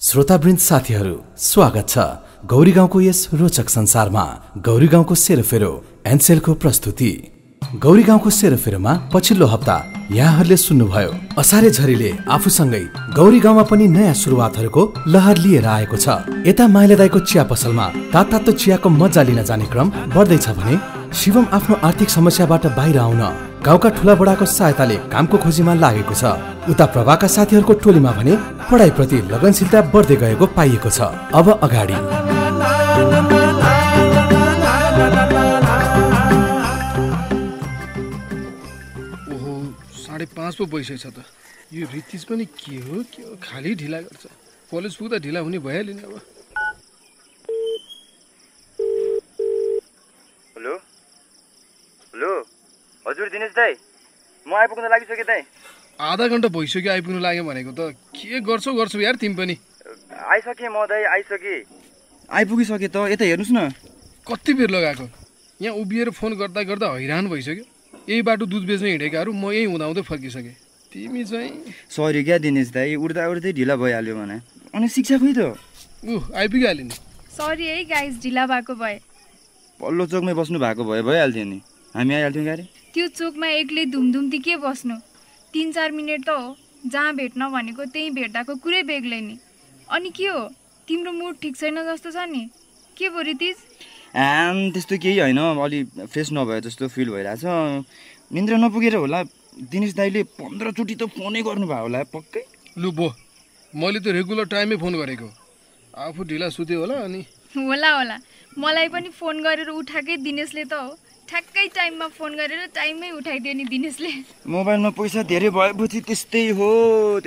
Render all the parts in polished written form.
श्रोतावृन्द साथीहरू स्वागत छ गौरी गाउँको यस रोचक संसारमा। गौरी गाउँको सेरोफेरो एनसेलको प्रस्तुति। गौरी गाउँको सेरोफेरोमा पछिल्लो हप्ता यहाँहरूले सुन्नुभयो असारे झरीले आफूसँगै गौरी गाउँमा पनि नयाँ सुरुवातहरूको लहर लिएर आएको छ। यता माइला दाइको चिया पसलमा तातो चियाको मजा लिन जाने क्रम बढ्दैछ भने शिवम आफ्नो आर्थिक समस्याबाट बाहिर आउन गाउँका ठुला बडाको सहायताले कामको खोजीमा लागेको छ। उता प्रभाका साथीहरूको टोलीमा भने पढाइप्रति लगनशीलता बढ्दै गएको पाइएको छ। अब अगाडि 5:30 पो भइसकेछ त। यो रितिज पनि के हो खाली ढिला गर्छ। कलेज पुग्दा ढिला हुने भइहाल्यो नि अब। हेलो हेलो हजुर दिनेश दाइ, म आइपुग्न लागिसकेँ दाइ। आधा घन्टा भइसक्यो आइपुग्नु लाग्यो भनेको त। के गर्छौ यार तिमी पनि? आइसकेँ म दाइ, आइसकेँ। आइपुगिसकेँ त। यता हेर्नुहोस् न। कति बेर लगाएको यहाँ उभिएर फोन गर्दा गर्दा हैरान भइसक्यो। यही बाटो दुध बेच्न हिँडेकाहरू म यही हुँदाहुँदै फर्किसकेँ। तिमी चाहिँ सरी क्या दिनेश दाइ, उड्दा उड्दै ढिला भइहाल्यो भने। अनि शिक्षा खोइ त आइपुगिहाल्यो नि। सरी है गाइस, ढिला भएको भए। पल्लो चोकमै बस्नु भएको भए भइहाल्थ्यो नि, हामी आइहाल्थ्यौँ गाडी। त्यो चोकमा एक्लै धुमधुम्ती के बस्नु, 3-4 मिनट त हो। जहाँ भेट्न भनेको त्यही भेट्दाको कुरै बेग्लै नि। अनि के हो, तिम्रो मुड ठिक छैन जस्तो छ नि? के भयो रितिज? त्यस्तो केही होइन, अलि फ्रेस नभए जस्तो फिल भइरहेछ। निन्द्रा नपुगेर होला। दिनेश दाइले 15 चोटि त फोनै गर्नुभयो होला पक्कै। लु बो, मैले त रेगुलर टाइममै फोन गरेको। आफू ढिला सुत्यो होला अनि होला मलाई पनि फोन गरेर उठाएकै दिनेशले त हो। ठ्याक्कै टाइममा फोन गरेर टाइममै उठाइदियो नि दिनेशले। मोबाइलमा पैसा धेरै भएपछि त्यस्तै हो।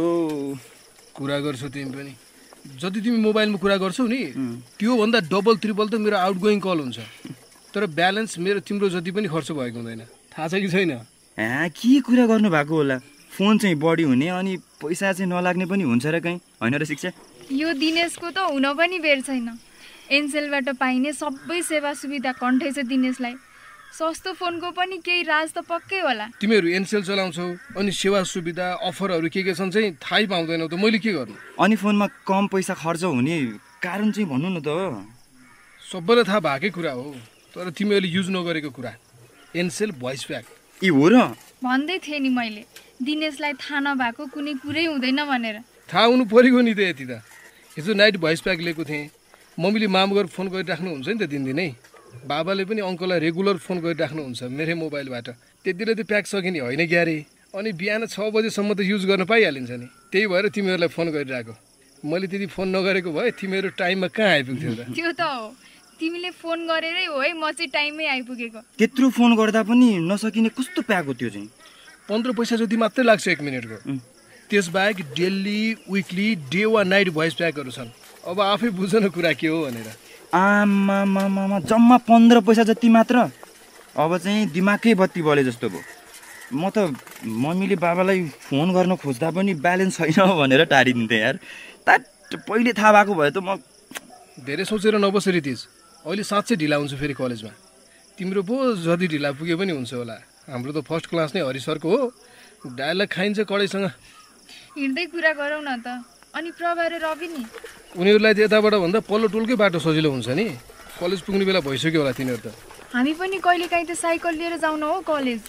कुरा गर्छौ तिमी पनि। जति तिमी मोबाइलमा कुरा गर्छौ नि त्यो भन्दा डबल ट्रिपल त मेरो आउटगोइङ कल हुन्छ। तर ब्यालेन्स मेरो तिम्रो जति पनि खर्च भएको हुँदैन। थाहा छ कि छैन? के कुरा गर्नु भएको होला। फोन चाहिँ बढी हुने अनि पैसा चाहिँ नलाग्ने पनि हुन्छ र कहीँ, होइन र शिक्षा? यो दिनेशको त हुन पनि बेर छैन। एनसेलबाट पाइने सबै सेवा सुविधा कन्ठै छ दिनेशलाई। सस्तो फोनको पनि केही राज त पक्कै होला। तिमीहरू एनसेल चलाउँछौ अनि सेवा सुविधा अफरहरू के छन् चाहिँ थाहै पाउँदैनौ त। मैले के गर्नु? अनि फोनमा कम पैसा खर्च हुने कारण चाहिँ भन्नु न त। सबैलाई थाहा भएकै कुरा हो, तर तिमीहरूले युज नगरेको कुरा। Ncell voice pack. ए हो र? भन्दै थिएँ नि मैले, दिनेशलाई थाहा नभएको कुनै कुरै हुँदैन भनेर। थाहा हुनु परेको नि त। यति त हिजो नाइट भोइस प्याक लिएको थिएँ। मम्मीले मामुगर फोन गरिराख्नुहुन्छ नि त दिनदिनै। बाबाले पनि अङ्कललाई रेगुलर फोन गरिराख्नुहुन्छ मेरै मोबाइलबाट। त्यतिले त प्याक सकिने होइन ग्यारे। अनि बिहान 6 बजेसम्म त युज गर्न पाइहालिन्छ नि। त्यही भएर तिमीहरूलाई फोन गरिरहेको। मैले त्यति फोन नगरेको भए तिमीहरू टाइममा कहाँ आइपुग्थ्यौ त? त्यो त हो, तिमीले फोन गरेरै हो है म चाहिँ टाइममै आइपुगेको। त्यत्रो फोन गर्दा पनि नसकिने कस्तो प्याक हो त्यो चाहिँ? 15 पैसा जति मात्रै लाग्छ 1 मिनटको। त्यसबाहेक डेली विकली डे वा नाइट भोइस प्याकहरू छन्। अब आफै बुझ न कुरा के हो भनेर। आमा जम्मा 15 पैसा जति मात्र? अब चाहिँ दिमागकै बत्ती बले जस्तो भयो। म त मम्मीले बाबालाई फोन गर्न खोज्दा पनि ब्यालेन्स छैन भनेर टाढिदिन्थेँ यार। पहिले थाहा भएको भए त म। धेरै सोचेर नबस रितिज। अहिले साँच्चै ढिला हुन्छ फेरि कलेजमा। तिम्रो पो जति ढिला पुगे पनि हुन्छ होला। हाम्रो त फर्स्ट क्लास नै हरि सरको हो। डायलग खाइन्छ कडेसँग। हिँड्दै कुरा गरौँ न त। अनि प्रभा र रवि नि? उनीहरूलाई त यताबाट भन्दा पल्लो टोलकै बाटो सजिलो हुन्छ नि। कलेज पुग्ने बेला भइसक्यो होला तिनीहरू त। हामी पनि कहिलेकाहीँ त साइकल लिएर जाउँ न हो कलेज।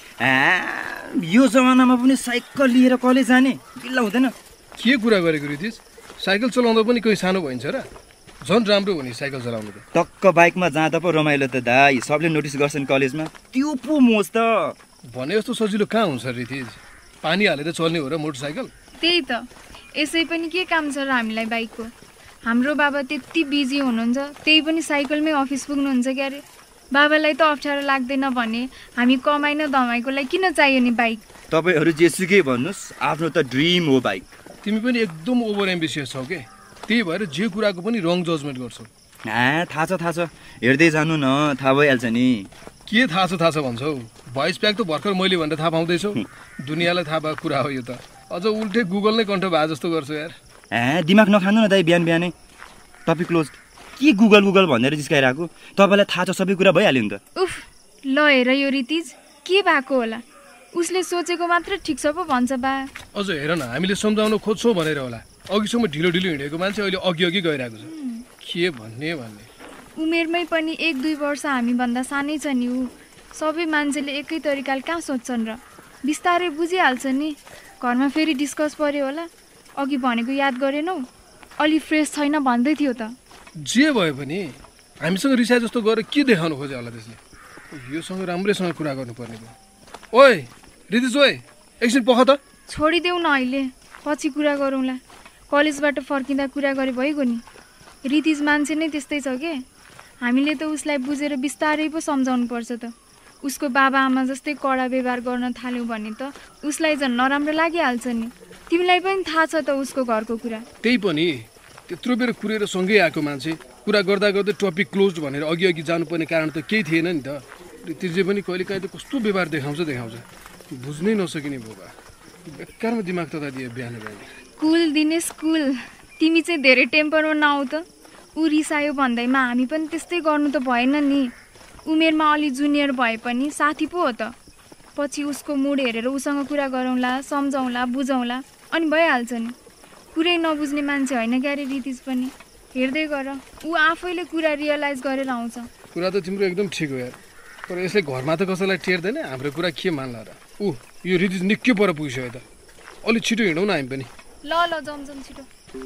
यो जमानामा पनि साइकल लिएर कलेज जाने बिल्ला हुँदैन? के कुरा गरेको रितिज? साइकल चलाउँदा पनि कोही सानो भइन्छ र? झन् राम्रो हो नि साइकल चलाउनु त। टक्क बाइकमा जाँदा पो रमाइलो त दाइ। सबले नोटिस गर्छन् कलेजमा। त्यो पो मोज त। भने जस्तो सजिलो कहाँ हुन्छ रितिज? पानी हालेर चल्ने हो र मोटरसाइकल? त्यही त। यसै पनि के काम छ र हामीलाई बाइकको? हाम्रो बाबा त्यति बिजी हुनुहुन्छ, त्यही पनि साइकलमै अफिस पुग्नुहुन्छ क्यारे। बाबालाई त अप्ठ्यारो लाग्दैन भने हामी कमाइ न दमाईको लागि किन चाहियो नि बाइक? तपाईँहरू जेसुकै भन्नुहोस्, आफ्नो त ड्रिम हो बाइक। तिमी पनि एकदम ओभर एम्बिसियस छौ के? त्यही भएर जे कुराको पनि रङ जजमेन्ट गर्छौ। थाहा छ। हेर्दै जानु न, थाहा भइहाल्छ नि। के थाहा छ भन्छौ? भोइस प्याक त भर्खर मैले भनेर थाहा पाउँदैछौ। दुनियाँलाई थाहा भएको कुरा हो यो त। अझ उल्टे गुगल नै कन्ठ भए जस्तो गर्छौ यार। दिमाग नखानु न दाइ बिहानै। Topic close. के गुगल भनेर जिस्काइरहेको? तपाईँलाई थाहा छ सबै कुरा भइहाल्यो नि त। उफ, ल हेर यो रितिज के भएको होला? उसले सोचेको मात्र ठिक छ पो भन्छ बा। अझ हेर न, हामीले सम्झाउन खोज्छौ भनेर होला। अघिसम्म ढिलो हिँडेको मान्छे अहिले अघि गइरहेको छ के भन्ने उमेरमै पनि 1-2 वर्ष हामीभन्दा सानै छ नि ऊ सबै मान्छेले एकै तरिकाले कहाँ सोध्छन् र बिस्तारै बुझिहाल्छ नि घरमा फेरि डिस्कस पर्यो होला अघि भनेको याद गरेनौ अलि फ्रेस छैन भन्दै थियो त जे भयो पनि हामीसँग रिसाए जस्तो गरेर के देखाउनु खोज्यो होला त्यसले योसँग राम्रैसँग कुरा गर्नुपर्ने भयो ओइ रिदिज ओइ एकछिन पख त छोडिदेऊ न अहिले पछि कुरा गरौँला कलेजबाट फर्किँदा कुरा गरे भइगयो नि रितिज मान्छे नै त्यस्तै छ के हामीले त उसलाई बुझेर बिस्तारै पो सम्झाउनु पर्छ त उसको बाबा आमा जस्तै कडा व्यवहार गर्न थाल्यौ भने त उसलाई झन् नराम्रो लागिहाल्छ नि तिमीलाई पनि थाहा छ त उसको घरको कुरा त्यही पनि त्यत्रो बेर कुरेर सँगै आएको मान्छे कुरा गर्दा गर्दै टपिक क्लोज भनेर अघि जानुपर्ने कारण त केही थिएन नि त रितिजले पनि कहिलेकाहीँ त कस्तो व्यवहार देखाउँछ बुझ्नै नसकिने बोबा बेकारमा दिमाग तता दियो बिहान कुल दिनेश कुल तिमी चाहिँ धेरै टेम्परमा नआउ त ऊ रिसायो भन्दैमा हामी पनि त्यस्तै गर्नु त भएन नि उमेरमा अलि जुनियर भए पनि साथी पो हो त पछि उसको मुड हेरेर उसँग कुरा गरौँला सम्झाउँला बुझाउँला अनि भइहाल्छ नि कुरै नबुझ्ने मान्छे होइन क्यारे रितिज पनि हेर्दै गर ऊ आफैले कुरा रियलाइज गरेर आउँछ कुरा त तिम्रो एकदम ठिक हो यार तर यसले घरमा त कसैलाई टेर्दैन हाम्रो कुरा के मान्ला र यो रितिज निकै पर पुगिसक्यो त अलि छिटो हिँडौँ न हामी पनि ल जमजम छिटो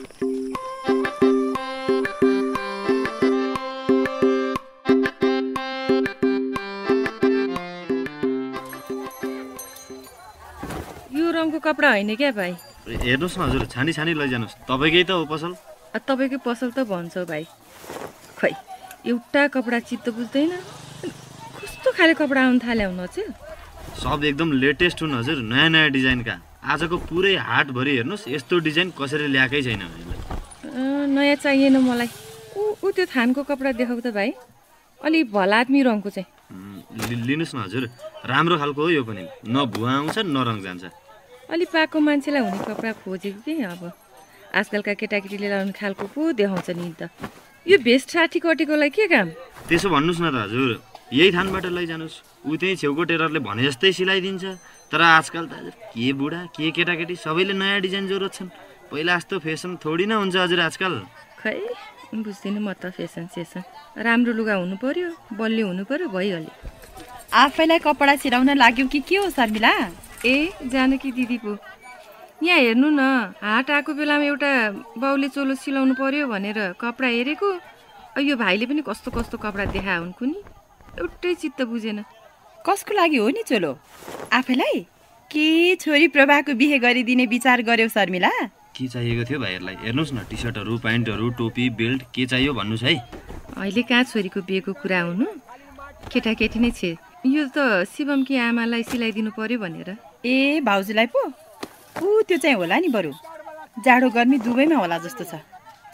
यो रङको कपडा होइन क्या भाइ हेर्नुहोस् न हजुर छानी लैजानुहोस् तपाईँकै त हो पसल तपाईँकै पसल त भन्छ भाइ खै एउटा कपडा चित्त बुझ्दैन कस्तो खाले कपडा आउनु थाल्यो हुन चाहिँ सब एकदम लेटेस्ट हुन् हजुर नयाँ डिजाइनका आजको पुरै हाटभरि हेर्नुहोस् यस्तो डिजाइन कसरी ल्याएकै छैन नयाँ चाहिएन मलाई ऊ त्यो थानको कपडा देखाउ त भाइ अलि भला आदमी रङको चाहिँ लिनुहोस् न हजुर राम्रो खालको हो यो पनि न भुवा आउँछ न रङ जान्छ अलि पाएको मान्छेलाई हुने कपडा खोजेको कि अब आजकलका केटाकेटीले लाउने खालको पो देखाउँछ नि त यो भेस्ट 60 कटेकोलाई के काम त्यसो भन्नुहोस् न त हजुर यही थानबाट लैजानुहोस् ऊ त्यही छेउको टेलरले भने जस्तै सिलाइदिन्छ तर आजकल त के बुढा के केटाकेटी सबैले नयाँ डिजाइन जरुरत छन् पहिला जस्तो फेसन थोडी न हुन्छ हजुर आजकल खै बुझ्दिनँ म त फेसन राम्रो लुगा हुनु पर्यो बलियो हुनु पर्यो भइहाल्यो आफैलाई कपडा सिलाउन लाग्यो कि के हो शर्मिला ए जानकी दिदी पो यहाँ हेर्नु न हाट आएको बेलामा एउटा बाउले चोलो सिलाउनु पर्यो भनेर कपडा हेरेको यो भाइले पनि कस्तो कस्तो कपडा देखा हुन्कु नि एउटै चित्त बुझेन कसको लागि हो नि चोलो आफैलाई के छोरी प्रभाको बिहे गरिदिने विचार गर्यौ शर्मिला के चाहिएको थियो भाइहरूलाई हेर्नुहोस् न टी सर्टहरू प्यान्टहरू टोपी बेल्ट के चाहियो भन्नुहोस् है अहिले कहाँ छोरीको बिहेको कुरा हुनु केटाकेटी नै छे यो त शिवमकी आमालाई सिलाइदिनु पर्यो भनेर ए भाउजूलाई पो त्यो चाहिँ होला नि बरु जाडो गर्मी दुवैमा होला जस्तो छ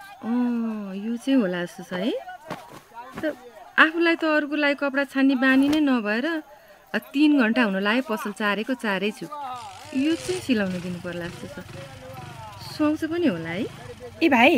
यो चाहिँ होला जस्तो छ है त आफूलाई त अरूको लागि कपडा छान्ने बानी नै नभएर 3 घन्टा हुन लाग्यो पसल चारेको चारै छु यो चाहिँ सिलाउन दिनु पर्ला जस्तो छ सुहाउँछ पनि होला है ए भाइ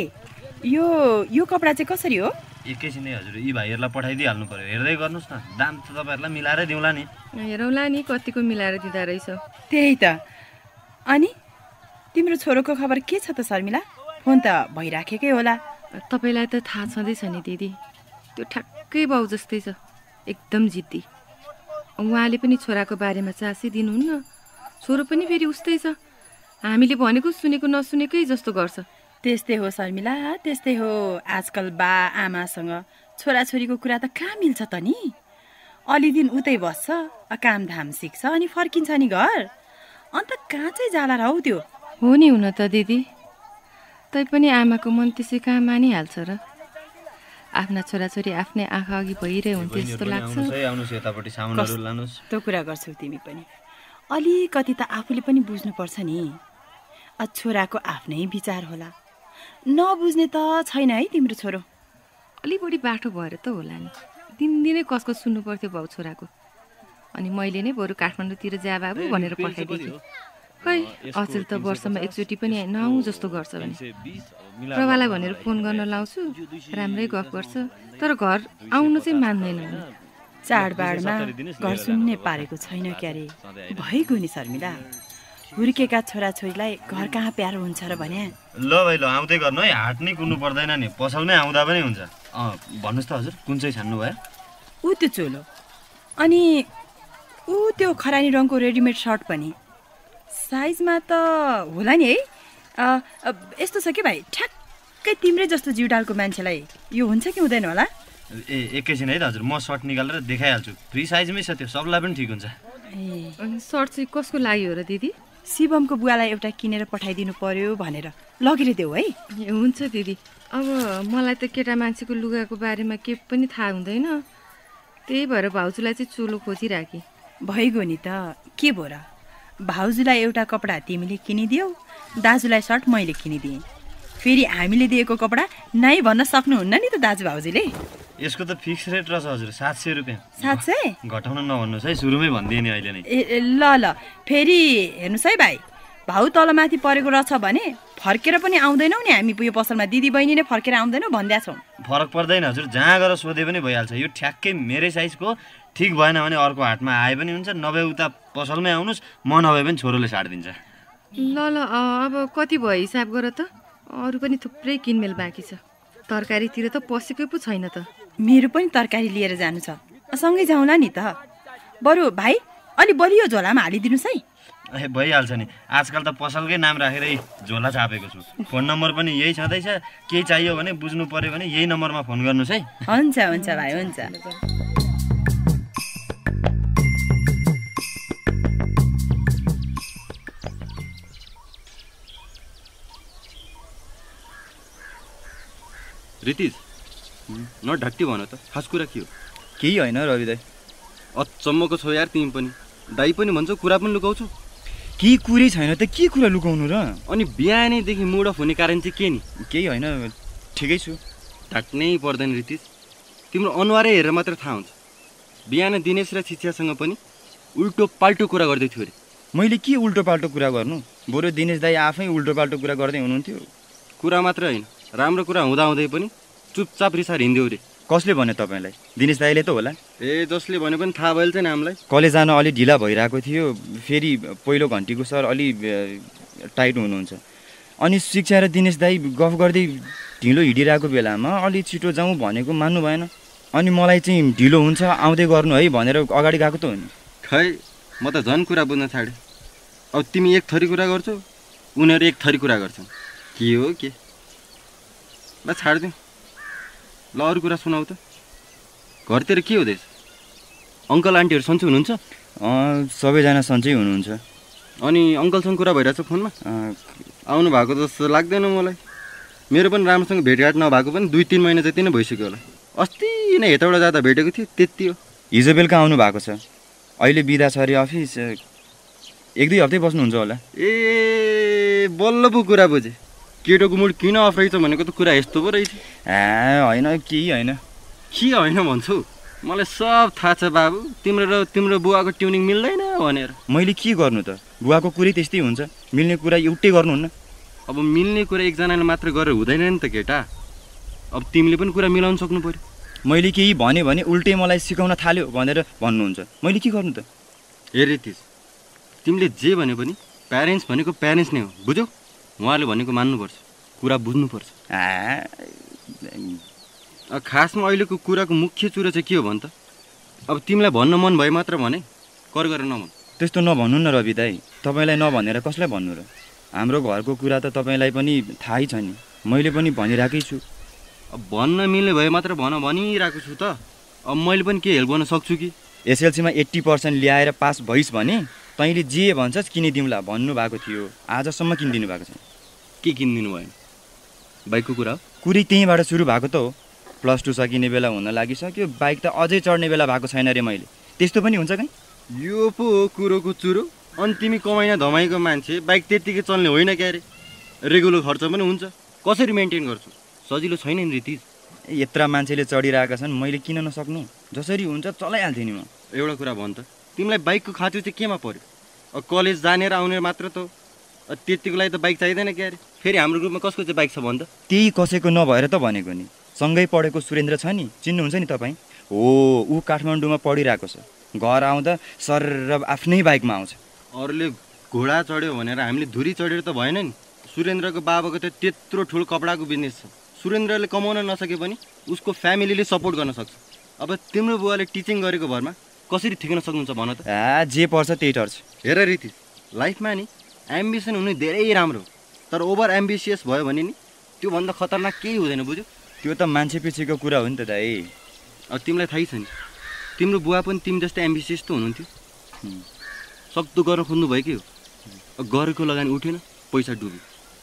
यो कपडा चाहिँ कसरी हो एकैछिन नै हजुर यी भाइहरूलाई पठाइदिइहाल्नु पर्यो हेर्दै गर्नुहोस् न दाम त तपाईँहरूलाई मिलाएरै दिउँला नि हेरौँला नि कतिको मिलाएर दिँदा रहेछ त्यही त अनि तिम्रो छोरोको खबर के छ त शर्मिला फोन त भइराखेकै होला तपाईँलाई त थाहा छँदैछ नि दिदी त्यो ठ्याक्कै बाउ जस्तै छ एकदम जिद्दी उहाँले पनि छोराको बारेमा चासै दिनुहुन्न छोरो पनि फेरि उस्तै छ हामीले भनेको सुनेको नसुनेकै जस्तो गर्छ त्यस्तै हो शर्मिला त्यस्तै हो आजकल बा आमासँग छोराछोरीको कुरा त कहाँ मिल्छ त नि अलि दिन उतै बस्छ कामधाम सिक्छ अनि फर्किन्छ नि घर अन्त कहाँ चाहिँ जाला र हौ त्यो हो नि हुन त दिदी तैपनि आमाको मन त्यसै कहाँ मानिहाल्छ र आफ्ना छोराछोरी आफ्नै आँखा अघि भइरहे हुन्थ्यो जस्तो लाग्छ त्यो कुरा गर्छौ तिमी पनि अलिकति त आफूले पनि बुझ्नुपर्छ नि छोराको आफ्नै विचार होला नबुझ्ने त छैन है तिम्रो छोरो अलि बढी बाठो भएर त होला नि दिनदिनै कसको सुन्नु पर्थ्यो बाउ छोराको अनि मैले नै बरु काठमाडौँतिर जा बाबु भनेर पठाइदिएँ खै अचेल त वर्षमा एकचोटि पनि नआउँ जस्तो गर्छ भने प्रभालाई भनेर फोन गर्न लाउँछु राम्रै गफ गर्छ तर घर आउनु चाहिँ मान्दैन चाडबाडमा घर सुन्ने पारेको छैन क्यारे भइगयो नि शर्मिला हुर्केका छोराछोरीलाई घर कहाँ प्यारो हुन्छ र भने। ल भाइ ल आउँदै गर्नु है, हाट नै कुर्नु पर्दैन नि, पसलमै आउँदा पनि हुन्छ। भन्नुहोस् त हजुर, कुन चाहिँ छान्नु भयो? ऊ त्यो चोलो अनि ऊ त्यो खरानी रङको रेडिमेड सर्ट पनि साइजमा त होला नि है। यस्तो छ कि भाइ, ठ्याक्कै तिम्रै जस्तो जिउडालको मान्छेलाई यो हुन्छ कि हुँदैन होला? एकैछिन है त हजुर, म सर्ट निकालेर देखाइहाल्छु। फ्री साइजमै छ त्यो, सबलाई पनि ठिक हुन्छ। अनि सर्ट चाहिँ कसको लागि हो र दिदी? शिवमको बुवालाई एउटा किनेर पठाइदिनु पर्यो भनेर लगेर देऊ है। हुन्छ दिदी। अब मलाई त केटा मान्छेको लुगाको बारेमा के पनि थाहा हुँदैन, त्यही भएर भाउजूलाई चाहिँ चोलो खोजिराखेँ। भइगयो नि त, के भो र। भाउजूलाई एउटा कपडा तिमीले किनिदियौ, दाजुलाई सर्ट मैले किनिदिएँ। फेरि हामीले दिएको कपडा नाइ भन्न सक्नुहुन्न नि त दाजु भाउजूले। यसको त फिक्स रेट रहेछ हजुर, 700 रुपियाँ। 700? घटाउन नभन्नुहोस् है, सुरुमै भनिदिएँ नि अहिले नै। ल फेरि हेर्नुहोस् है भाइ, भाउ तलमाथि परेको रहेछ भने फर्केर पनि आउँदैनौ नि हामी यो पसलमा। दिदी बहिनी नै फर्केर आउँदैनौ भन्दै छौँ। फरक पर्दैन हजुर, जहाँ गएर सोधे पनि भइहाल्छ। यो ठ्याक्कै मेरै साइजको, ठिक भएन भने अर्को हाटमा आए पनि हुन्छ, नभए उता पसलमै आउनुहोस्, म नभए पनि छोरोले साटिदिन्छ। ल अब कति भयो हिसाब गर त, अरू पनि थुप्रै किनमेल बाँकी छ। तरकारीतिर त पसेकै पो छैन त। मेरो पनि तरकारी लिएर जानु छ, सँगै जाउँला नि त। बरु भाइ अलि बलियो झोलामा हालिदिनुहोस् है। भइहाल्छ नि, आजकल त पसलकै नाम राखेरै झोला छापेको छु। फोन नम्बर पनि यही छँदैछ, केही चाहियो भने बुझ्नु पर्यो भने यही नम्बरमा फोन गर्नुहोस् है। हुन्छ हुन्छ भाइ, हुन्छ। रितिज नढाँटी भन त, खास कुरा के हो? केही होइन रवि दाइ। अचम्मको छौ यार तिमी पनि, दाइ पनि भन्छौ कुरा पनि लुकाउँछौ। केही कुरै छैन त, के कुरा लुकाउनु र? अनि बिहानैदेखि मुड अफ हुने कारण चाहिँ के नि? केही होइन, ठिकै छु। ढाँट्नै पर्दैन रितिज, तिम्रो अनुहारै हेरेर मात्र थाहा हुन्छ। बिहान दिनेश र शिक्षासँग पनि उल्टो पाल्टो कुरा गर्दै थियो अरे। मैले के उल्टो पाल्टो कुरा गर्नु? बरु दिनेश दाइ आफै उल्टो पाल्टो कुरा गर्दै हुनुहुन्थ्यो। कुरा मात्र होइन, राम्रो कुरा हुँदाहुँदै पनि चुपचाप रिसार हिँड्यौ रे। कसले भन्यो तपाईँलाई? दिनेश दाइले त होला। जसले भने पनि थाहा भइहाल्छ नि हामीलाई। कलेज जान अलि ढिला भइरहेको थियो, फेरि पहिलो घन्टीको सर अलि टाइट हुनुहुन्छ। अनि शिक्षा र दिनेश दाइ गफ गर्दै ढिलो हिँडिरहेको बेलामा अलि छिटो जाउँ भनेको मान्नु भएन। अनि मलाई चाहिँ ढिलो हुन्छ आउँदै गर्नु है भनेर अगाडि गएको त हो नि। खै म त झन् कुरा बुझ्न छाडेँ। अब तिमी एक थरी कुरा गर्छौ, उनीहरू एक थरी कुरा गर्छन्। के हो के? ल छाडिदिउँ। ल अरू कुरा सुनाऊ त। घरतिर के हुँदैछ? अङ्कल आन्टीहरू सन्चै हुनुहुन्छ? सबैजना सन्चै हुनुहुन्छ। अनि अङ्कलसँग कुरा भइरहेछ फोनमा? आउनु भएको जस्तो लाग्दैन मलाई। मेरो पनि राम्रोसँग भेटघाट नभएको पनि 2-3 महिना जति नै भइसक्यो होला। अस्ति नै हेटौँडा जाँदा भेटेको थियो, त्यति हो। हिजो बेलुका आउनु भएको छ। अहिले बिदा छ अरे अफिस, 1-2 हप्तै बस्नुहुन्छ होला। बल्ल पो कुरा बुझेँ। केटोको मुड किन अफ रहेछ भनेको त कुरा यस्तो पो रहेछ। होइन केही होइन। के होइन भन्छौ? मलाई सब थाहा छ बाबु, तिम्रो र तिम्रो बुवाको ट्युनिङ मिल्दैन भनेर। मैले के गर्नु त? बुवाको कुरै त्यस्तै हुन्छ, मिल्ने कुरा एउटै गर्नुहुन्न। अब मिल्ने कुरा एकजनाले मात्र गरेर हुँदैन नि त केटा। अब तिमीले पनि कुरा मिलाउन सक्नु पर्यो। मैले केही भने उल्टै मलाई सिकाउन थाल्यो भनेर भन्नुहुन्छ। मैले के गर्नु त? हेरे तिज, तिमीले जे भने पनि प्यारेन्ट्स भनेको प्यारेन्ट्स नै हो, बुझ्यौ? उहाँले भनेको मान्नुपर्छ, कुरा बुझ्नुपर्छ। खासमा अहिलेको कुराको मुख्य चुरो चाहिँ के हो भन् त? अब तिमीलाई भन्न मन भए मात्र भने, कर गरेर नभन्। त्यस्तो नभन्नु न रवि दाइ, तपाईँलाई नभनेर कसलाई भन्नु र? हाम्रो घरको कुरा त तपाईँलाई पनि थाहै छ नि, मैले पनि भनिरहेकै छु। अब भन्न मिल्ने भए मात्र भनिरहेको छु त। अब मैले पनि के हेल्प गर्न सक्छु कि? एसएलसीमा 80% ल्याएर पास भइस् भने तैँले जे भन्छस् किनिदिउँला भन्नुभएको थियो, आजसम्म किनिदिनु भएको छैन। के किनिदिनु भएन? बाइकको कुरा हो? कुरै त्यहीँबाट सुरु भएको त हो। +2 सकिने बेला हुन लागिसक्यो, बाइक त अझै चढ्ने बेला भएको छैन रे मैले। त्यस्तो पनि हुन्छ कहीँ? यो पो हो कुरोको चुरो। अनि तिमी कमाइन धमाइको मान्छे, बाइक त्यत्तिकै चल्ने होइन क्या रे। रेगुलर खर्च पनि हुन्छ, कसरी मेन्टेन गर्छु? सजिलो छैन नि रितिज। यत्रा मान्छेले चढिरहेका छन्, मैले किन नसक्नु? जसरी हुन्छ चलाइहाल्थेँ नि म। एउटा कुरा भन् त, तिमीलाई बाइकको खाँचो चाहिँ केमा पर्यो? अब कलेज जाने र आउने मात्र त हो, त्यतिको लागि त बाइक चाहिँदैन क्या रे। फेरि हाम्रो ग्रुपमा कसको चाहिँ बाइक छ भन् त? त्यही कसैको नभएर त भनेको नि। सँगै पढेको सुरेन्द्र छ नि, चिन्नुहुन्छ नि तपाईँ? हो, ऊ काठमाडौँमा पढिरहेको छ। घर आउँदा सर आफ्नै बाइकमा आउँछ। अरूले घोडा चढ्यो भनेर हामीले धुरी चढेर त भएन नि। सुरेन्द्रको बाबाको त त्यत्रो ठुलो कपडाको बिजनेस छ। सुरेन्द्रले कमाउन नसके पनि उसको फ्यामिलीले सपोर्ट गर्न सक्छ। अब तिम्रो बुवाले टिचिङ गरेको भरमा कसरी ठिक्न सक्नुहुन्छ भन त? जे पर्छ त्यही टर्छ। हेर रितिज, लाइफमा नि एम्बिसन हुनु धेरै राम्रो हो, तर ओभर एम्बिसियस भयो भने नि त्योभन्दा खतरनाक केही हुँदैन, बुझ्यो? त्यो त मान्छे पछिको कुरा हो नि त दाइ। अब तिमीलाई थाहै छ नि, तिम्रो बुवा पनि तिमी जस्तै एम्बिसियस त हुनुहुन्थ्यो। सक्दो गर्न खोज्नु भयो कि हो, गरेको लगानी उठेन, पैसा डुब्यो।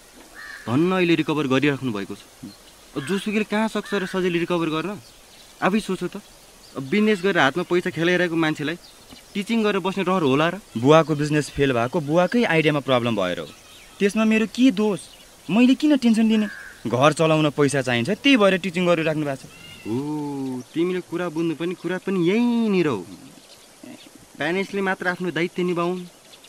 धन्न अहिले रिकभर गरिराख्नु भएको छ। जोसुकैले कहाँ सक्छ र सजिलै रिकभर गर्न? आफै सोच्यो त, बिजनेस गरेर हातमा पैसा खेलाइरहेको मान्छेलाई टिचिङ गरेर बस्ने रहर होला र? बुवाको बिजनेस फेल भएको बुवाकै आइडियामा प्रब्लम भएर हो। त्यसमा मेरो के दोष? मैले किन टेन्सन लिने? घर चलाउन पैसा चाहिन्छ, त्यही भएर टिचिङ गरिराख्नु भएको छ। हो, तिमीले कुरा बुझ्नु पनि कुरा पनि यहीँनिर हो। प्यारेन्ट्सले मात्र आफ्नो दायित्व निभाउन्,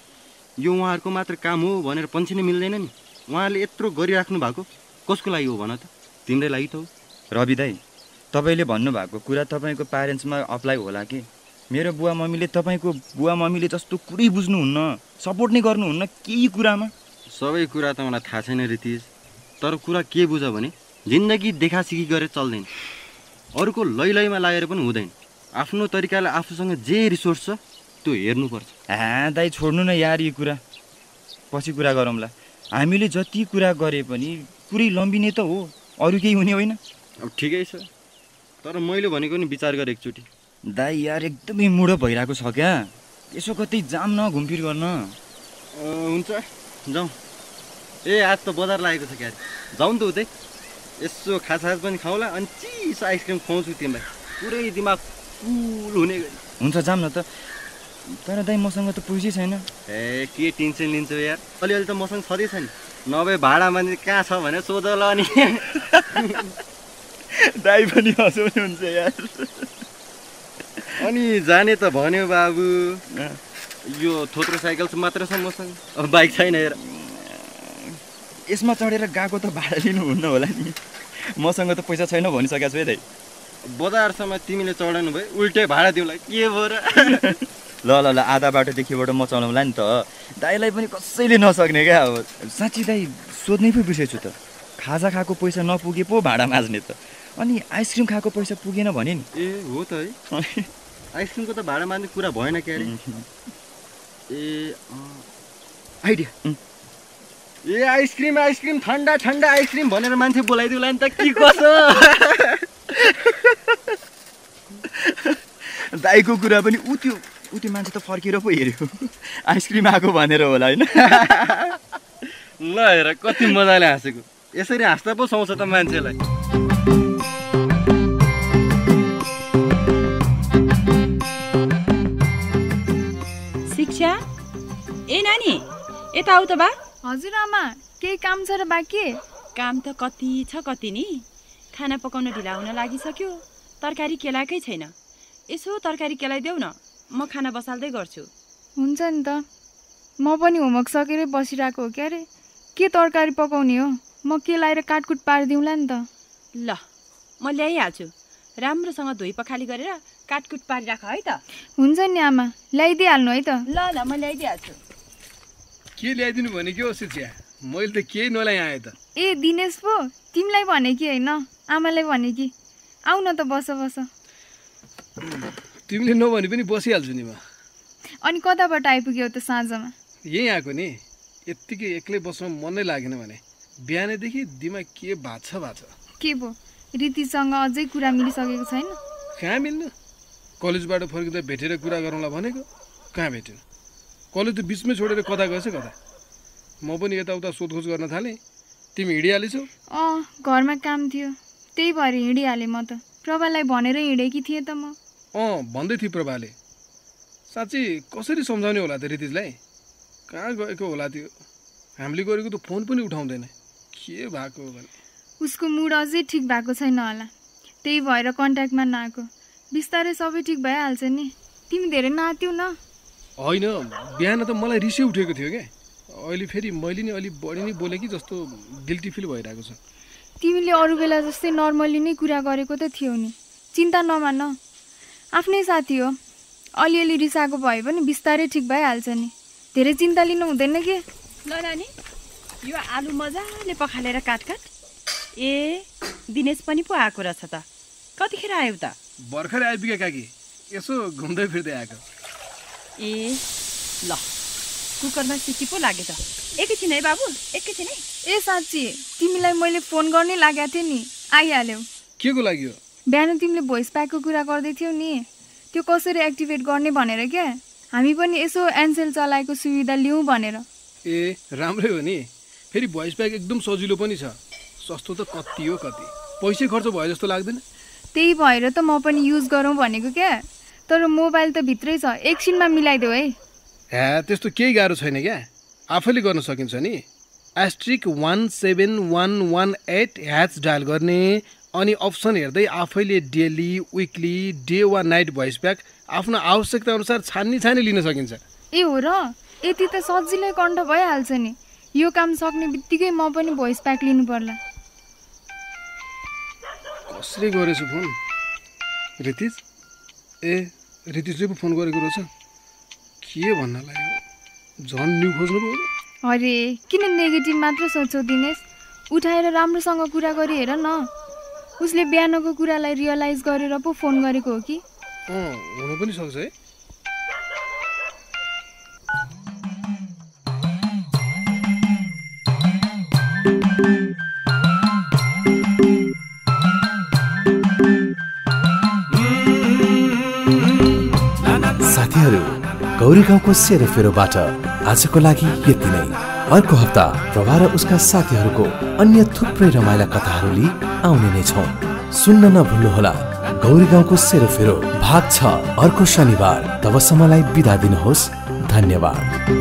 यो उहाँहरूको मात्र काम हो भनेर पन्छिनै मिल्दैन नि। उहाँहरूले यत्रो गरिराख्नु भएको कसको लागि हो भन त? तिम्रै लागि त हो। रवि दाइ, तपाईँले भन्नुभएको कुरा तपाईँको प्यारेन्ट्समा अप्लाई होला कि? मेरो बुवा मम्मीले तपाईँको बुवा मम्मीले जस्तो कुरै बुझ्नुहुन्न, सपोर्ट नै गर्नुहुन्न केही कुरामा। सबै कुरा त मलाई थाहा छैन रितिज, तर कुरा के बुझ भने जिन्दगी देखासिखी गरेर चल्दैन, अरूको लैलैमा लागेर पनि हुँदैन। आफ्नो तरिकाले आफूसँग जे रिसोर्स छ त्यो हेर्नुपर्छ। दाइ छोड्नु न यार यो कुरा, पछि कुरा गरौँला। हामीले जति कुरा गरे पनि पुरै लम्बिने त हो, अरू केही हुने होइन। अब ठिकै छ, तर मैले भनेको नि विचार गरेँ एकचोटि। दाइ यार एकदमै मुडो भइरहेको छ क्या, यसो कतै जाम न घुमफिर गर्न। हुन्छ जाउँ। आज त बजार लागेको छ क्या, जाउँ त उतै, यसो खासखास पनि खाउँला अनि चिसो आइसक्रिम खुवाउँछु तिमीलाई, पुरै दिमाग कुल हुने गरी। हुन्छ जाम न त, तर दाइ मसँग त पैसै छैन। के टेन्सन लिन्छौ यार, अलिअलि त मसँग छँदैछ नि, नभए भाडामा कहाँ छ भने सोध ल नि। दाइ पनि हँसाउनुहुन्छ यार। अनि जाने त भन्यो बाबु, यो थोत्रो साइकल मात्र छ मसँग, अब बाइक छैन। हेर यसमा चढेर गएको त भाडा लिनुहुन्न होला नि, मसँग त पैसा छैन भनिसकेको छु है दाइ। बजारसम्म तिमीले चढाउनु भयो, उल्टै भाडा दिउँला के भयो र? ल ल ल, आधा बाटोदेखिबाट म चलाउँला नि त। दाइलाई पनि कसैले नसक्ने क्या। अब साँच्ची दाइ सोध्नै पो बिर्सेछु त, खाजा खाएको पैसा नपुगे पो भाडा माझ्ने त, अनि आइसक्रिम खाएको पैसा पुगेन भने नि। हो त है, आइसक्रिमको त भाडा मान्ने कुरा भएन क्या अरे। आइडिया, आइसक्रिम आइसक्रिम ठन्डा ठन्डा आइसक्रिम भनेर मान्छे बोलाइदिउला नि त, के कसो? दाइको कुरा पनि उति मान्छे त फर्केर पो हेऱ्यो, आइसक्रिम आएको भनेर होला होइन। ल हेर कति मजाले हाँसेको, यसरी हाँस्दा पो सुहाउँछ त मान्छेलाई। शिक्षा, ए नानी यता आऊ त बा। हजुर आमा, केही काम छ र बाँकी? काम त कति छ कति नि, खाना पकाउन ढिला हुन लागिसक्यो, तरकारी केलाएकै छैन। यसो तरकारी केलाइदेऊ न, म खाना बसाल्दै गर्छु। हुन्छ नि त, म पनि होमवर्क सकेरै बसिरहेको हो क्या अरे। के तरकारी पकाउने हो? म केलाएर काटकुट पारिदिउँला नि त। ल म ल्याइहाल्छु, राम्रोसँग धोइ पखाली गरेर काटकुट पारिराख है त। हुन्छ नि आमा, ल्याइदिइहाल्नु है त। ल ल म ल्याइदिइहाल्छु। के ल्याइदिनु भने के हो शिक्षा? मैले त केही नल्याइ आएँ त। ए दिनेश पो, तिमीलाई भने कि होइन आमालाई भने कि? आऊ न त, बस बस। तिमीले नभने पनि बसिहाल्छु नि म। अनि कताबाट आइपुग्यौ त साँझमा? यहीँ आएको नि, यत्तिकै एक्लै बस्न मनै लागेन भने बिहानैदेखि दिमाग के भाछ। के भो, रीतिसँग अझै कुरा मिलिसकेको छैन? कहाँ मिल्नु, कलेजबाट फर्किँदा भेटेर कुरा गरौँला भनेको, कहाँ भेटेन। कलेज त बिचमै छोडेर कता गएछ कता। म पनि यताउता सोधखोज गर्न थालेँ, तिमी हिँडिहालेछौ? घरमा काम थियो, त्यही भएर हिँडिहालेँ म त। प्रभालाई भनेर हिँडेकी थिएँ त म। भन्दै थिएँ प्रभाले। साँच्ची कसरी सम्झाउने होला त रीतिजलाई? कहाँ गएको होला त्यो? हामीले गरेको त फोन पनि उठाउँदैन, के भएको हो भने? उसको मुड अझै ठिक भएको छैन होला, त्यही भएर कन्ट्याक्टमा नआएको। बिस्तारै सबै ठिक भइहाल्छ नि। तिमी धेरै नात्यौ न? होइन, बिहान त मलाई रिसै उठेको थियो क्या, अहिले फेरि मैले नि अलि बढी नै बोलेँ कि जस्तो गिल्टी फिल भइरहेको छ। तिमीले अरू बेला जस्तै नर्मली नै कुरा गरेको त थियो नि, चिन्ता नमान। आफ्नै साथी हो, अलिअलि रिसाएको भए पनि बिस्तारै ठिक भइहाल्छ नि। धेरै चिन्ता लिनु हुँदैन के। ल नानी, यो आलु मजाले पखालेर काट। ए दिनेश पनि पो आएको रहेछ त। कतिखेर आयो त? भर्खरै आइपुगे काकी, यसो घुम्दै फिर्दै आएको। ए ल, कुकरमा सिटी पो लाग्यो त। एकैछिन है बाबु, एकैछिन है। ए साँच्ची तिमीलाई मैले फोन गर्नै लागेको थिएँ नि, आइहाल्यौ। के को लागि हो? बिहान तिमीले भोइस प्याकको कुरा गर्दै थियौ नि, त्यो कसरी एक्टिभेट गर्ने भनेर क्या। हामी पनि यसो एनसेल चलाएको सुविधा लिउँ भनेर। ए राम्रै हो नि, फेरि भोइस प्याक एकदम सजिलो पनि छ। सस्तो त कति हो कति, पैसै खर्च भयो जस्तो लाग्दैन। त्यही भएर त म पनि युज गरौँ भनेको क्या। तर मोबाइल त भित्रै छ, एकछिनमा मिलाइदेऊ है। हे त्यस्तो केही गाह्रो छैन क्या, आफैले गर्न सकिन्छ नि। *17118# डायल गर्ने अनि अप्सन हेर्दै आफैले डेली, विकली, डे वा नाइट भोइस प्याक आफ्नो आवश्यकता अनुसार छानी लिन सकिन्छ। ए हो र, यति त सजिलै कण्ठ भइहाल्छ नि। यो काम सक्ने बित्तिकै म पनि भोइस प्याक लिनु पर्ला। कसले गरेछु फोन? रितिज? ए रितिजले पो फोन गरेको रहेछ। के भन्न लाग्यो? झन् न्यु खोज्नुभयो? अरे किन नेगेटिभ मात्र सोच्छौ दिनेश? उठाएर राम्रोसँग कुरा गरी हेर न। उसले बिहानको कुरालाई रियलाइज गरेर पो फोन गरेको हो कि? हुन पनि सक्छ है। साथीहरू, गौरी गाउँको सेरोफेरोबाट आजको लागि यति नै। अर्को हप्ता प्रभा र उसका साथीहरूको अन्य थुप्रै रमाइला कथाहरू लिई आउने नै छौँ। सुन्न नभुल्नुहोला गौरी गाउँको सेरोफेरो भाग 6 अर्को शनिबार। तबसम्मलाई बिदा दिनुहोस्। धन्यवाद।